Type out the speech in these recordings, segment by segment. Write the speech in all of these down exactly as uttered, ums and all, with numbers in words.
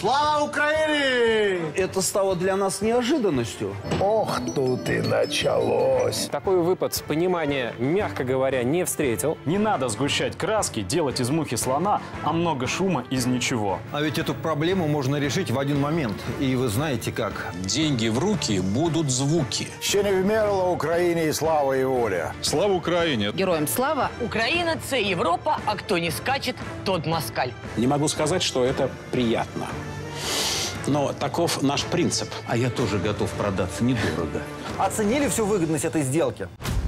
Слава Украине! Это стало для нас неожиданностью. Ох, тут и началось. Такой выпад понимания, мягко говоря, не встретил. Не надо сгущать краски, делать из мухи слона, а много шума из ничего. А ведь эту проблему можно решить в один момент. И вы знаете как. Деньги в руки, будут звуки. Ще не вмерла Україні і слава і воля. Слава Украине! Героям слава! Украина – це Европа, а кто не скачет, тот москаль. Не могу сказать, что это приятно. Но таков наш принцип. А я тоже готов продаться недорого. Оценили всю выгодность этой сделки?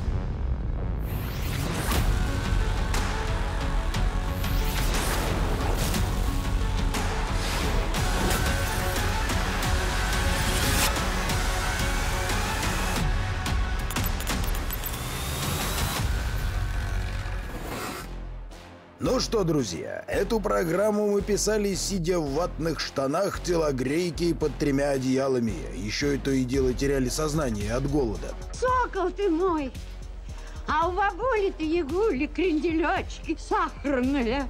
Ну что, друзья, эту программу мы писали, сидя в ватных штанах, телогрейке и под тремя одеялами. Еще и то и дело теряли сознание от голода. Сокол ты мой! А у бабули-то Ягули кренделечки сахарные.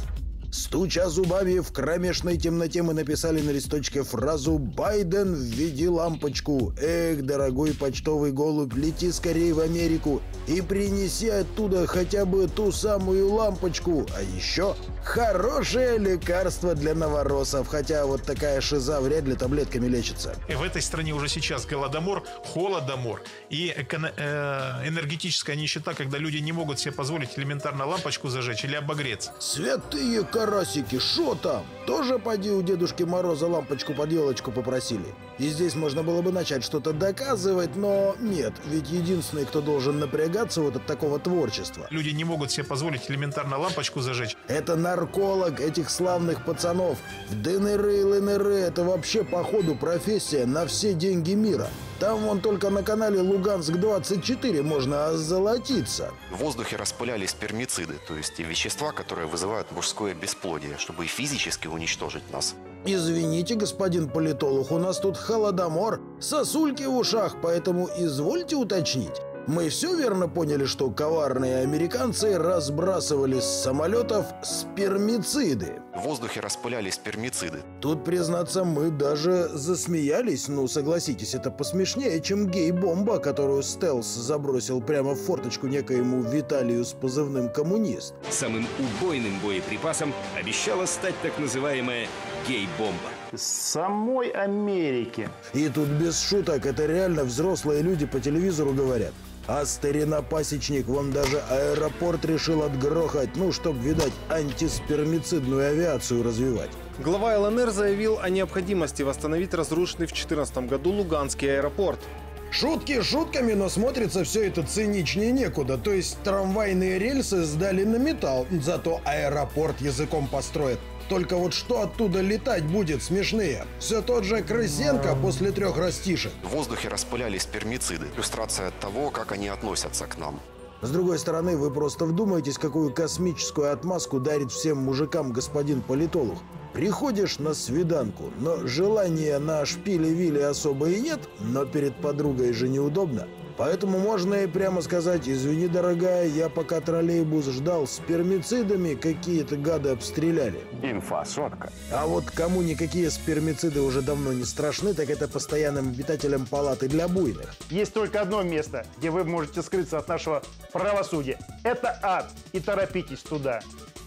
Стуча зубами в кромешной темноте, мы написали на листочке фразу «Байден, введи лампочку». Эх, дорогой почтовый голубь, лети скорее в Америку и принеси оттуда хотя бы ту самую лампочку. А еще хорошее лекарство для новоросов, хотя вот такая шиза вряд ли таблетками лечится. В этой стране уже сейчас голодомор, холодомор и эко- э, энергетическая нищета, когда люди не могут себе позволить элементарно лампочку зажечь или обогреться. Святые карасики, шо там? Тоже поди у Дедушки Мороза лампочку под елочку попросили. И здесь можно было бы начать что-то доказывать, но нет, ведь единственный, кто должен напрягаться вот от такого творчества. Люди не могут себе позволить элементарно лампочку зажечь. Это нарколог этих славных пацанов. В ДНР и ЛНР это вообще походу профессия на все деньги мира. Там вон только на канале Луганск двадцать четыре можно озолотиться. В воздухе распылялись спермициды, то есть те вещества, которые вызывают мужское бесплодие, чтобы физически уничтожить нас. Извините, господин политолог, у нас тут холодомор, сосульки в ушах, поэтому извольте уточнить. Мы все верно поняли, что коварные американцы разбрасывали с самолетов спермициды? В воздухе распылялись спермициды. Тут, признаться, мы даже засмеялись. Ну, согласитесь, это посмешнее, чем гей-бомба, которую Стелс забросил прямо в форточку некоему Виталию с позывным «Коммунист». Самым убойным боеприпасом обещала стать так называемая гей-бомба. С самой Америки. И тут без шуток, это реально взрослые люди по телевизору говорят. А старина-пасечник вон даже аэропорт решил отгрохать, ну, чтоб, видать, антиспермицидную авиацию развивать. Глава ЛНР заявил о необходимости восстановить разрушенный в две тысячи четырнадцатом году Луганский аэропорт. Шутки шутками, но смотрится все это циничнее некуда. То есть трамвайные рельсы сдали на металл, зато аэропорт языком построят. Только вот что оттуда летать будет смешнее? Все тот же Крысенко после трех растишек. В воздухе распылялись спермициды. Иллюстрация того, как они относятся к нам. С другой стороны, вы просто вдумайтесь, какую космическую отмазку дарит всем мужикам господин политолог. Приходишь на свиданку, но желания на шпиле-виле особо и нет, но перед подругой же неудобно. Поэтому можно и прямо сказать: извини, дорогая, я пока троллейбус ждал, спермицидами какие-то гады обстреляли. Инфа сотка. А вот кому никакие спермициды уже давно не страшны, так это постоянным обитателям палаты для буйных. Есть только одно место, где вы можете скрыться от нашего правосудия. Это ад. И торопитесь туда.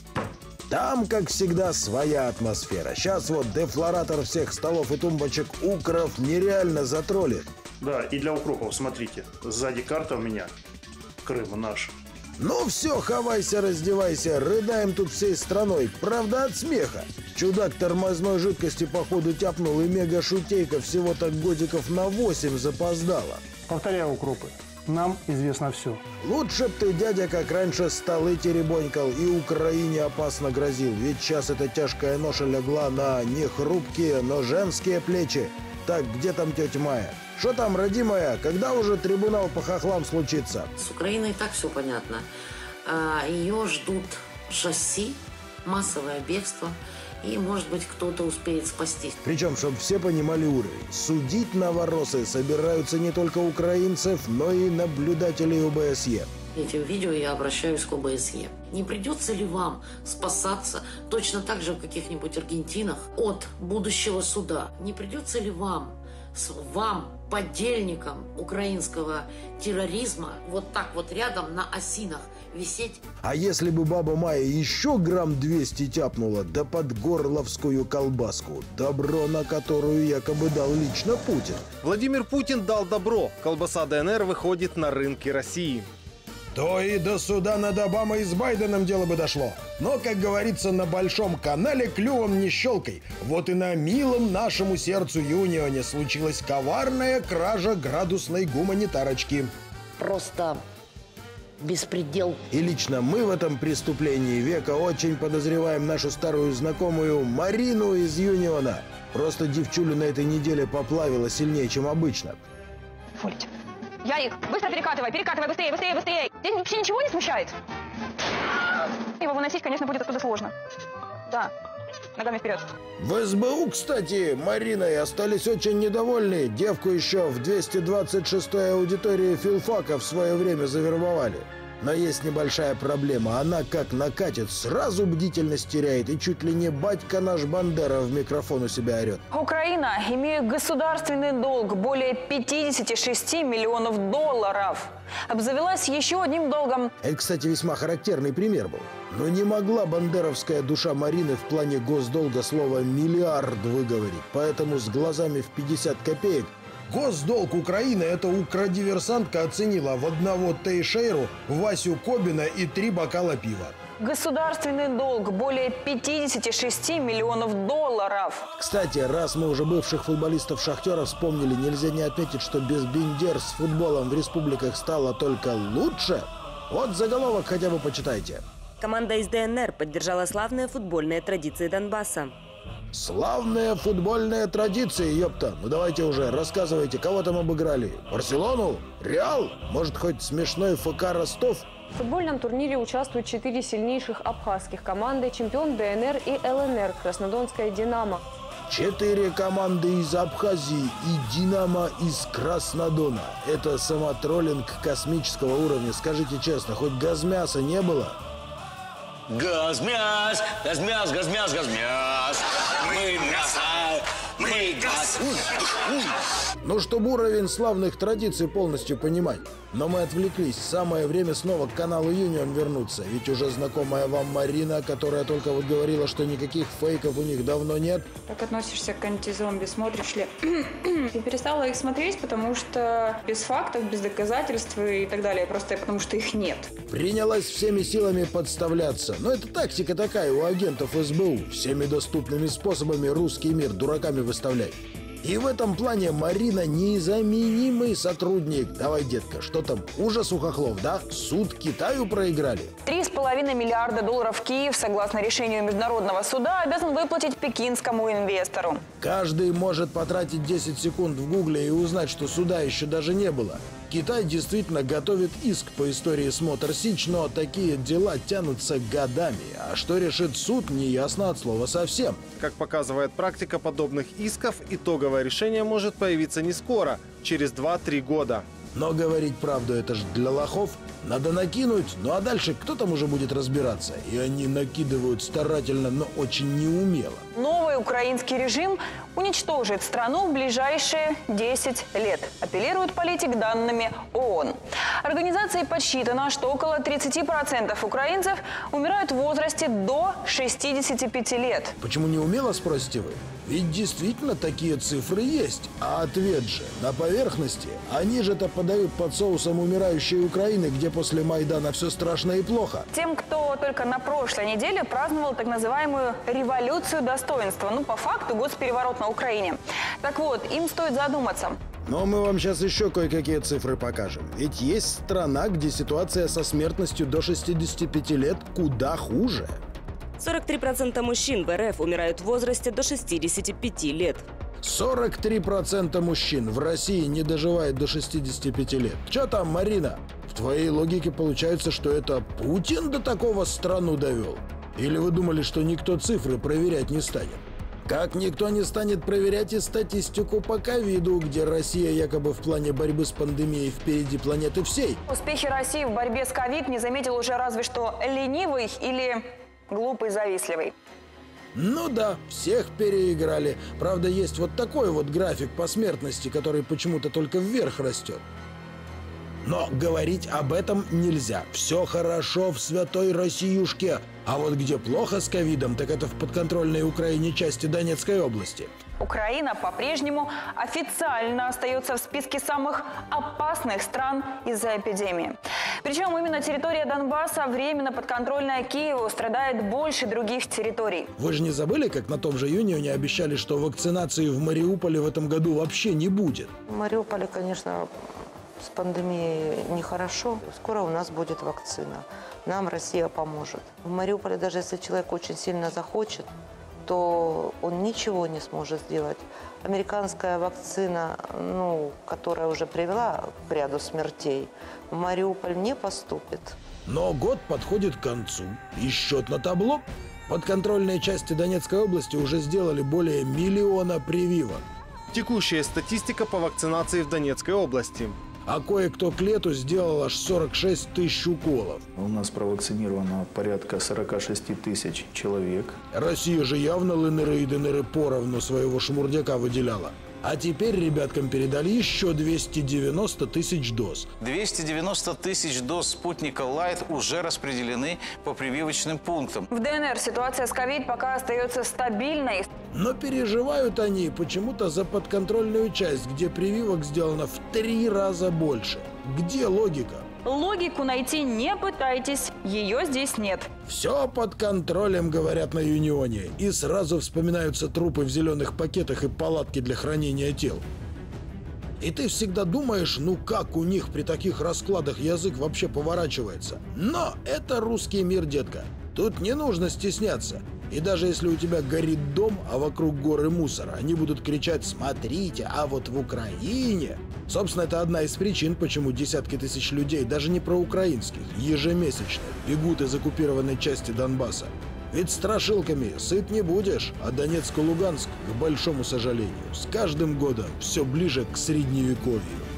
Там, как всегда, своя атмосфера. Сейчас вот дефлоратор всех столов и тумбочек Укров нереально затроллит. Да, и для укропов, смотрите, сзади карта у меня. Крым наш. Ну все, хавайся, раздевайся, рыдаем тут всей страной. Правда, от смеха. Чудак тормозной жидкости походу тяпнул, и мега-шутейка всего-то годиков на восемь запоздала. Повторяю, укропы, нам известно все. Лучше б ты, дядя, как раньше столы теребонькал и Украине опасно грозил. Ведь сейчас эта тяжкая ноша легла на не хрупкие, но женские плечи. Так, где там тетя Майя? Что там, родимая? Когда уже трибунал по хохлам случится? С Украиной и так все понятно. Ее ждут шасси, массовое бегство, и, может быть, кто-то успеет спастись. Причем, чтобы все понимали уровень. Судить новоросы собираются не только украинцев, но и наблюдателей ОБСЕ. этим видео я обращаюсь к О Бэ Эс Е. Не придется ли вам спасаться точно так же в каких-нибудь Аргентинах от будущего суда? Не придется ли вам, вам, подельникам украинского терроризма, вот так вот рядом на осинах висеть? А если бы баба Майя еще грамм двести тяпнула, да под горловскую колбаску, добро на которую якобы дал лично Путин? Владимир Путин дал добро. Колбаса Дэ Эн Эр выходит на рынки России. То и до суда над Обамой и с Байденом дело бы дошло. Но, как говорится, на большом канале клювом не щелкай. Вот и на милом нашему сердцу Юнионе случилась коварная кража градусной гуманитарочки. Просто беспредел. И лично мы в этом преступлении века очень подозреваем нашу старую знакомую Марину из Юниона. Просто девчуля на этой неделе поплавила сильнее, чем обычно. Фолить. Я их. Быстро перекатывай, перекатывай, быстрее, быстрее, быстрее. Здесь вообще ничего не смущает? Его выносить, конечно, будет оттуда сложно. Да. Ногами вперед. В Эс Бэ У, кстати, Мариной остались очень недовольны. Девку еще в двести двадцать шестой аудитории филфака в свое время завербовали. Но есть небольшая проблема. Она как накатит, сразу бдительность теряет. И чуть ли не батька наш Бандера в микрофон у себя орет. Украина имеет государственный долг более пятидесяти шести миллионов долларов. Обзавелась еще одним долгом. Это, кстати, весьма характерный пример был. Но не могла бандеровская душа Марины в плане госдолга слово «миллиард» выговорить. Поэтому с глазами в пятьдесят копеек госдолг Украины эта украдиверсантка оценила в одного Тейшейру, Васю Кобина и три бокала пива. Государственный долг более пятидесяти шести миллионов долларов. Кстати, раз мы уже бывших футболистов «Шахтера» вспомнили, нельзя не отметить, что без бендер с футболом в республиках стало только лучше. Вот заголовок хотя бы почитайте. Команда из Дэ Эн Эр поддержала славные футбольные традиции Донбасса. Славные футбольные традиции, ёпта. Ну давайте уже, рассказывайте, кого там обыграли? Барселону? Реал? Может, хоть смешной Эф Ка Ростов? В футбольном турнире участвуют четыре сильнейших абхазских команды: чемпион Дэ Эн Эр и Эл Эн Эр, Краснодонская «Динамо». Четыре команды из Абхазии и «Динамо» из Краснодона. Это самотроллинг космического уровня. Скажите честно, хоть газмяса не было? Газмяс, газмяс, газмяс, газмяс. Мы мясо, мы газ. Ну, чтобы уровень славных традиций полностью понимать. Но мы отвлеклись. Самое время снова к каналу Юнион вернуться. Ведь уже знакомая вам Марина, которая только вот говорила, что никаких фейков у них давно нет. Как относишься к антизомби? Смотришь ли? Я перестала их смотреть, потому что без фактов, без доказательств и так далее. Просто потому что их нет. Принялась всеми силами подставляться. Но это тактика такая у агентов Эс Бэ У. Всеми доступными способами русский мир дураками выставлять. И в этом плане Марина незаменимый сотрудник. Давай, детка, что там? Ужас у хохлов, да? Суд Китаю проиграли. Три с половиной миллиарда долларов Киев, согласно решению Международного суда, обязан выплатить пекинскому инвестору. Каждый может потратить десять секунд в гугле и узнать, что суда еще даже не было. Китай действительно готовит иск по истории с Мотор Сич, но такие дела тянутся годами. А что решит суд, неясно от слова совсем. Как показывает практика подобных исков, итоговое решение может появиться не скоро, через два-три года. Но говорить правду — это же для лохов. Надо накинуть, ну а дальше кто там уже будет разбираться? И они накидывают старательно, но очень неумело. Новый украинский режим уничтожит страну в ближайшие десять лет, апеллирует политик данными О О Н. Организацией подсчитано, что около тридцати процентов украинцев умирают в возрасте до шестидесяти пяти лет. Почему неумело, спросите вы? Ведь действительно такие цифры есть. А ответ же на поверхности. Они же-то подают под соусом умирающей Украины, где после Майдана все страшно и плохо. Тем, кто только на прошлой неделе праздновал так называемую революцию достоинства, ну по факту госпереворот на Украине. Так вот, им стоит задуматься. Но мы вам сейчас еще кое-какие цифры покажем. Ведь есть страна, где ситуация со смертностью до шестидесяти пяти лет куда хуже. сорок три процента мужчин в Эр Эф умирают в возрасте до шестидесяти пяти лет. сорок три процента мужчин в России не доживают до шестидесяти пяти лет. Че там, Марина? В твоей логике получается, что это Путин до такого страну довел? Или вы думали, что никто цифры проверять не станет? Как никто не станет проверять и статистику по ковиду, где Россия якобы в плане борьбы с пандемией впереди планеты всей. Успехи России в борьбе с ковид не заметил уже разве что ленивый или глупый завистливый. Ну да, всех переиграли. Правда, есть вот такой вот график по смертности, который почему-то только вверх растет. Но говорить об этом нельзя. Все хорошо в святой Россиюшке. А вот где плохо с ковидом, так это в подконтрольной Украине части Донецкой области. Украина по-прежнему официально остается в списке самых опасных стран из-за эпидемии. Причем именно территория Донбасса, временно подконтрольная Киеву, страдает больше других территорий. Вы же не забыли, как на том же Юнионе обещали, что вакцинации в Мариуполе в этом году вообще не будет? В Мариуполе, конечно, с пандемией нехорошо. Скоро у нас будет вакцина. Нам Россия поможет. В Мариуполе, даже если человек очень сильно захочет, то он ничего не сможет сделать. Американская вакцина, ну, которая уже привела к ряду смертей, в Мариуполь не поступит. Но год подходит к концу. И счет на табло. Подконтрольные части Донецкой области уже сделали более миллиона прививок. Текущая статистика по вакцинации в Донецкой области. А кое-кто к лету сделал аж сорок шесть тысяч уколов. У нас провакцинировано порядка сорок шесть тысяч человек. Россия же явно ЛНР и ДНР поровну своего шмурдяка выделяла. А теперь ребяткам передали еще двести девяносто тысяч доз. двести девяносто тысяч доз «Спутника Лайт» уже распределены по прививочным пунктам. В ДНР ситуация с ковид пока остается стабильной. Но переживают они почему-то за подконтрольную часть, где прививок сделано в три раза больше. Где логика? Логику найти не пытайтесь, ее здесь нет. Все под контролем, говорят на Юнионе. И сразу вспоминаются трупы в зеленых пакетах и палатки для хранения тел. И ты всегда думаешь, ну как у них при таких раскладах язык вообще поворачивается. Но это русский мир, детка. Тут не нужно стесняться. И даже если у тебя горит дом, а вокруг горы мусора, они будут кричать «Смотрите, а вот в Украине...» Собственно, это одна из причин, почему десятки тысяч людей, даже не проукраинских, ежемесячно бегут из оккупированной части Донбасса. Ведь страшилками сыт не будешь, а Донецк и Луганск, к большому сожалению, с каждым годом все ближе к средневековью.